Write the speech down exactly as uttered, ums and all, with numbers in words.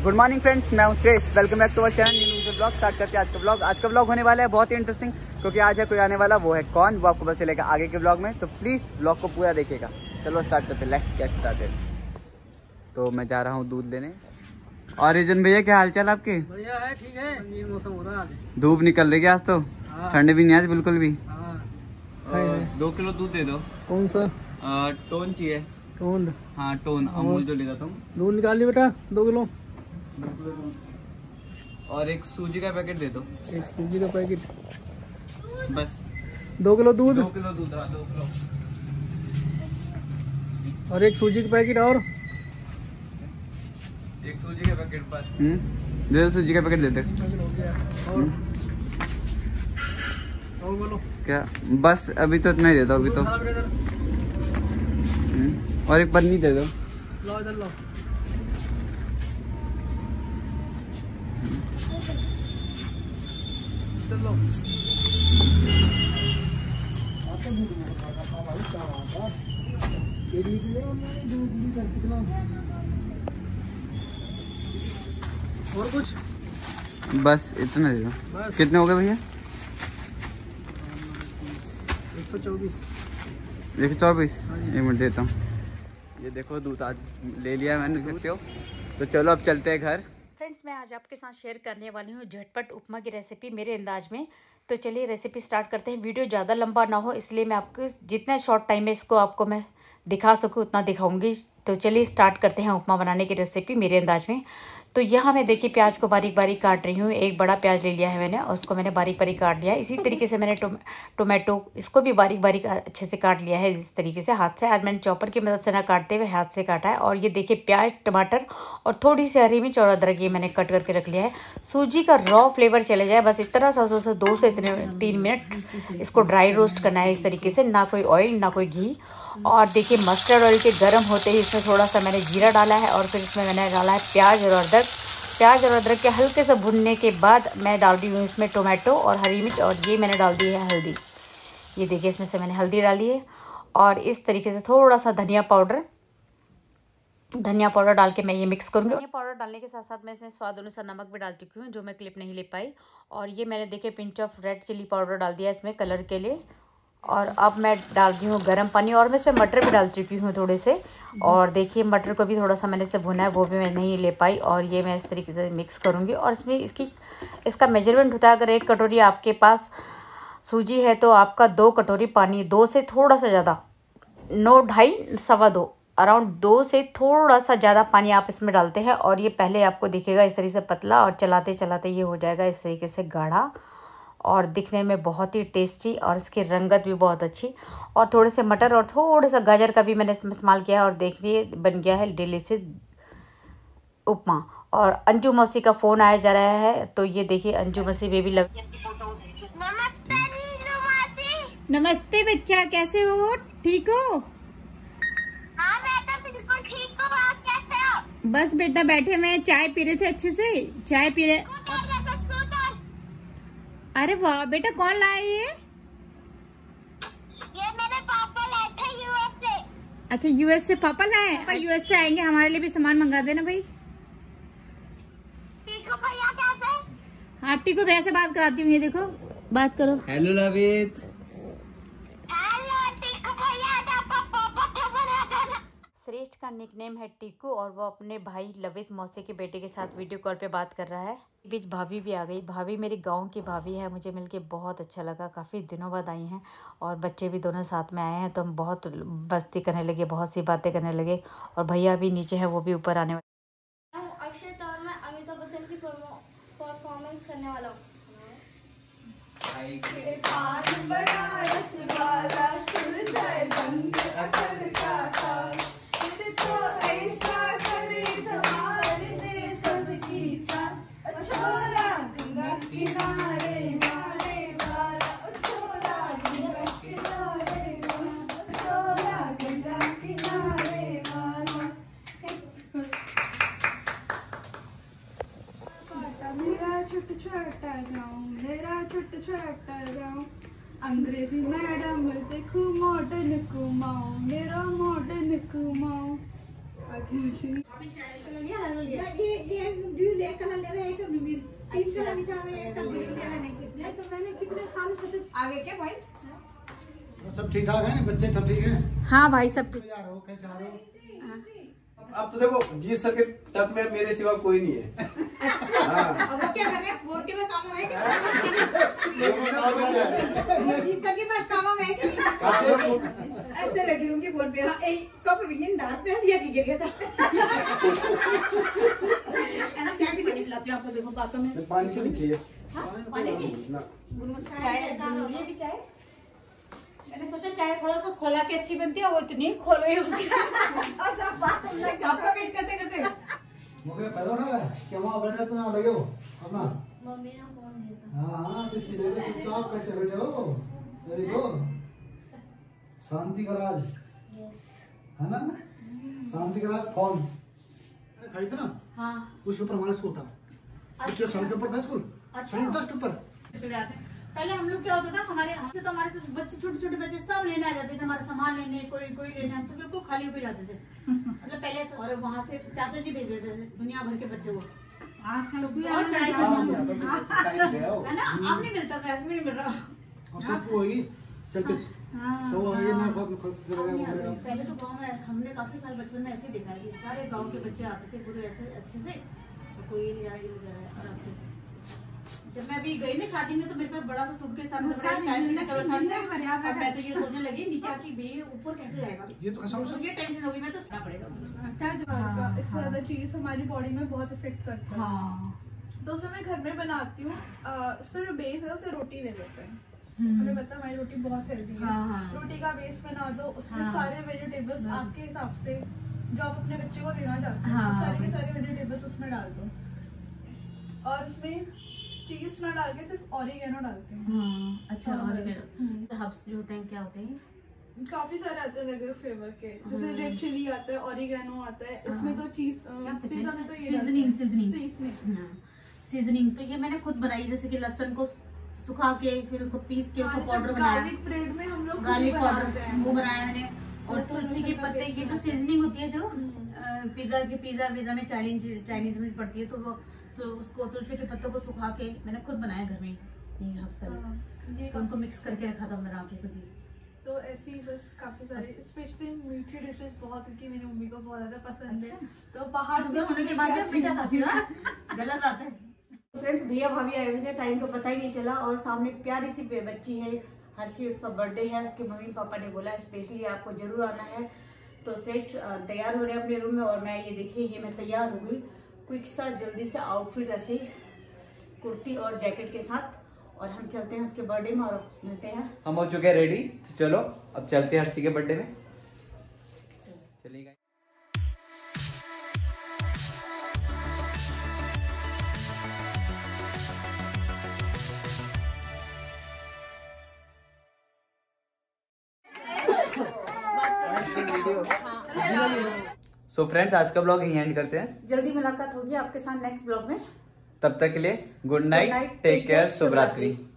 Good morning friends, मैं हूं Shreshth. Welcome back to our channel new blog. Start करते हैं आज का ब्लॉग। आज का ब्लॉग होने वाला है बहुत ही इंटरेस्टिंग, क्योंकि आज है कोई आने वाला, वो है कौन, वो आपको पता चलेगा आगे के ब्लॉग में। तो प्लीज़ ब्लॉग को पूरा देखिएगा। चलो स्टार्ट करते हैं, लेट्स गेट स्टार्टेड। तो मैं जा रहा हूँ दूध लेने। और रिजन भैया, क्या हाल चाल आपके? बढ़िया है, ठीक है। ये मौसम हो रहा है, आज धूप निकल रही है आज तो, ठंड भी नहीं आज बिल्कुल भी। हाँ। दो किलो दूध दे दो। कौन सा? आ, टोन चाहिए। टोन? हाँ टोन, अमूल जो लेगा तुम। दूध निकाल ली बेटा, दो किलो। और एक सूजी का पैकेट दे दो। एक सूजी का पैकेट, बस। दो किलो दूध। दो किलो दूध, हाँ दो किलो। और एक सूजी का पैकेट, और एक सूजी का पैकेट बस। हम्म, दे दो सूजी का पैकेट दे दे। और और बोलो क्या? बस अभी तो इतना ही दे दो अभी तो। हम्म, और एक पन्नी दे दो। लो इधर लो। चलो और कुछ? बस इतना दे दो। बस। कितने हो गए भैया? एक सौ चौबीस। एक सौ चौबीस। एक मिनट देता हूँ। ये देखो दूध आज ले लिया मैंने, देखते हो। तो चलो अब चलते हैं घर। फ्रेंड्स, मैं आज आपके साथ शेयर करने वाली हूँ झटपट उपमा की रेसिपी मेरे अंदाज में। तो चलिए रेसिपी स्टार्ट करते हैं। वीडियो ज़्यादा लंबा ना हो, इसलिए मैं आपको जितना शॉर्ट टाइम में इसको आपको मैं दिखा सकूँ उतना दिखाऊंगी। तो चलिए स्टार्ट करते हैं उपमा बनाने की रेसिपी मेरे अंदाज में। तो यहाँ मैं देखिए प्याज को बारीक बारीक काट रही हूँ। एक बड़ा प्याज ले लिया है मैंने और उसको मैंने बारीक बारीक काट लिया है। इसी तरीके से मैंने टो, टोमेटो इसको भी बारीक बारीक अच्छे से काट लिया है, इस तरीके से हाथ से। आज मैंने चॉपर की मदद से ना काटते हुए हाथ से काटा है। और ये देखिए प्याज, टमाटर और थोड़ी सी हरी मिर्च और अदरक ये मैंने कट करके रख लिया है। सूजी का रॉ फ्लेवर चले जाए बस इतना सा, सौ दो से इतने तीन मिनट इसको ड्राई रोस्ट करना है इस तरीके से, ना कोई ऑयल ना कोई घी। और देखिए मस्टर्ड ऑयल के गर्म होते ही इसमें थोड़ा सा मैंने जीरा डाला है और फिर इसमें मैंने डाला है प्याज और अदरक। प्याज और अदरक के हल्के से भुनने के बाद मैं डाल दी हूँ इसमें टोमेटो और हरी मिर्च, और ये मैंने डाल दी है हल्दी। ये देखिए इसमें से मैंने हल्दी डाली है। और इस तरीके से थोड़ा सा धनिया पाउडर धनिया पाउडर डाल के मैं ये मिक्स करूँगी। धनिया पाउडर डालने के साथ साथ मैं इसमें स्वाद अनुसार नमक भी डाल चुकी हूँ, जो मैं क्लिप नहीं ले पाई। और ये मैंने देखिए pinch of red chilli powder डाल दिया इसमें कलर के लिए। और अब मैं डाल रही हूँ गर्म पानी, और मैं इसमें मटर भी डाल चुकी हूँ थोड़े से। और देखिए मटर को भी थोड़ा सा मैंने इसे भुना है, वो भी मैं नहीं ले पाई। और ये मैं इस तरीके से मिक्स करूँगी। और इसमें इसकी इसका मेजरमेंट होता है, अगर एक कटोरी आपके पास सूजी है तो आपका दो कटोरी पानी, दो से थोड़ा सा ज़्यादा, नौ ढाई सवा दो, अराउंड दो से थोड़ा सा ज़्यादा पानी आप इसमें डालते हैं। और ये पहले आपको दिखेगा इस तरीके से पतला, और चलाते चलाते ये हो जाएगा इस तरीके से गाढ़ा, और दिखने में बहुत ही टेस्टी, और इसकी रंगत भी बहुत अच्छी। और थोड़े से मटर और थोड़े सा गाजर का भी मैंने इसमें इस्तेमाल किया है। और देखिए बन गया है डिलीशियस उपमा। और अंजू मौसी का फ़ोन आया जा रहा है, तो ये देखिए अंजू मौसी बेबी लव। नमस्ते बच्चा, कैसे हो? ठीक हो? हाँ बेटा बिल्कुल ठीक हूँ। आप कैसे हो? बस बेटा बैठे हुए चाय पी रहे थे, अच्छे से चाय पी रहे। अरे वाह बेटा, कौन लाया ये? ये मेरे पापा लाए थे यूएस से। अच्छा यूएस से पापा लाए? पापा यूएस से आएंगे, हमारे लिए भी सामान मंगा देना भाई। टीकू भैया कैसे? हाँ टीकू भैया से बात कराती हूँ, ये देखो बात करो। हेलो लवित। हेलो टीकू भैया, पापा पापा बना देना। श्रेष्ठ का निकनेम है टीकू, और वो अपने भाई लवित मौसी के बेटे के साथ वीडियो कॉल पे बात कर रहा है। बीच भाभी भी आ गई। भाभी मेरी गांव की भाभी है, मुझे मिलके बहुत अच्छा लगा। काफ़ी दिनों बाद आई हैं, और बच्चे भी दोनों साथ में आए हैं, तो हम बहुत मस्ती करने लगे, बहुत सी बातें करने लगे। और भैया भी नीचे है, वो भी ऊपर आने वाले। अक्षय तौर में अमिताभ बच्चन की परफॉर्मेंस करने वाला हूँ। छोटा गाँव मेरा छोटा छोटा गाँव, अंग्रेजी मैडम देखो मॉडर्न कुमाऊं, मेरा मॉडर्न कुमाऊं। आगे मुझे ये ये एक कलर ले रहे, एक तीन से नीचे में एक कलर ले रहे नहीं, तो मैंने कितने साल से आगे क्या भाई सब ठीक ठाक हैं, बच्चे सब ठीक हैं? हाँ भाई सब ठीक। यार हो कैसे आ रहे हो? अब तो देखो जीत सके तत्व में मेरे सिवा कोई नहीं है। हाँ। अब वो क्या कर रहे हैं? बोर्ड के में काम है क्या? जीत सके बस काम है कि नहीं? ऐसे लगी होंगी बोर्ड पे। हाँ एक कप विनियन डाल पे लिया कि गिर गया था। ऐसा चाय भी नहीं पिलाती हूँ आपको, देखो बातों में पानी भी चाहिए। पानी भी चाय भी चाय मैंने सोचा चाय थोड़ा सा खोला के अच्छी बनती है, वो इतनी खोल गई उसकी। अच्छा बात हम लोग आपका वेट करते करते मुझे पता ना क्या वहाँ बैठे तुम लगे हो अपना मम्मी ने फोन दिया हाँ हाँ तो सीधे तो चुपचाप कैसे बैठे हो? अरे तो शांति का राज है ना, शांति का राज। फोन खड़ी थी ना? हाँ उस ऊपर हमारा स्कूल था, उसके सड़क के ऊपर था स्कूल। अच्छा। सड़क जस्ट ऊपर। चले आते हैं। पहले हम लोग क्या होता था, हमारे हमसे तो हमारे तो बच्चे छोटे छोटे बच्चे सब लेने आ जाते थे, हमारा सामान लेने, कोई कोई लेने, हम तो बिल्कुल खाली हो जाते थे। मतलब पहले से, और वहाँ से चाचा जी भेज देते थे दुनिया भर के बच्चों को। आजकल बहुत चढ़ाई है ना, अब नहीं मिलता, मैं नहीं मिल रहा अब सबको होगी सेल्फिश सब होगी ना। पहले तो गाँव में हमने काफी साल बचपन में ऐसे देखा है, सारे गाँव के बच्चे आते थे पूरे ऐसे अच्छे से, कोई नहीं जा रहा। जब मैं अभी गई ना शादी में तो मेरे पास बड़ा सा सूटकेस था, मैं तो ये सोचने लगी नीचे आके भी ऊपर कैसे जाएगा, ये तो कैसा ये टेंशन होगी, मैं तो सुना पड़ेगा। इतना ज्यादा चीज हमारी बॉडी में बहुत इफेक्ट करता है। हाँ तो उसे मैं घर में बनाती हूँ, उसका जो बेस है उसे रोटी ले लेते हैं। हमें पता है हमारी रोटी बहुत हेल्दी है। हाँ, हाँ। रोटी का बेस बना दो, उसमें हाँ। सारे वेजिटेबल्स आपके हिसाब से जो आप अपने बच्चे को देना चाहते हैं, हाँ। सारे के सारे वेजिटेबल्स उसमें डाल दो, और उसमें चीज ना डाल के सिर्फ ऑरिगेनो डालते हैं। हाँ, अच्छा हाँ, और हब्स जो होते हैं क्या होते हैं? काफी सारे आते हैं अलग फ्लेवर के, जैसे रेड चिली आता है, ऑरिगेनो आता है, इसमें तो चीज पिज्जा में तो ये सीजनिंग सीजनिंग सीजनिंग सीजनिंग तो ये मैंने खुद बनाई, जैसे कि लहसुन को सुखा के फिर उसको पीस के उसको पाउडर बनाया, गार्लिक ब्रेड में हम लोग गार्लिक बनाते पाउडर हैं वो बनाया मैंने, और लहसुन तुलसी के लहसुन का पत्ते पेस्ट की जो बनाते हैं। सीजनिंग होती है, जो हम्म। पिज्जा के पिज्जा विज्जा में चाइनीज चाइनीज में पड़ती है, तो वो तो उसको तुलसी के पत्तों को सुखा के मैंने खुद बनाया घर में ये हफ्ते हाँ, पहले, ये तो उनको मिक्स करके रखा था बना के खुद ही। तो ऐसी बस काफी सारी स्पेशली मीठी डिशेस बहुत की मेरी मम्मी को बहुत ज्यादा पसंद है, तो बाहर से शुगर होने के बाद जब मीठा खाती हूँ गलत बात है। फ्रेंड्स भैया भाभी आए हुए थे, टाइम को पता ही नहीं चला, और सामने प्यारी सी बच्ची है हर्षी, उसका बर्थडे है, उसके मम्मी पापा ने बोला स्पेशली आपको जरूर आना है। तो श्रेष्ठ तैयार हो रहे हैं अपने रूम में, और मैं ये देखिए ये मैं तैयार हो गई क्विक सा जल्दी से आउटफिट, ऐसे कुर्ती और जैकेट के साथ, और हम चलते हैं उसके बर्थडे में और मिलते हैं। हम हो चुके हैं रेडी, तो चलो अब चलते हैं हर्षी के बर्थडे में। चलिए सो फ्रेंड्स आज का ब्लॉग यहीं एंड करते हैं, जल्दी मुलाकात होगी आपके साथ नेक्स्ट ब्लॉग में, तब तक के लिए गुड नाइट, टेक केयर, शुभ रात्रि।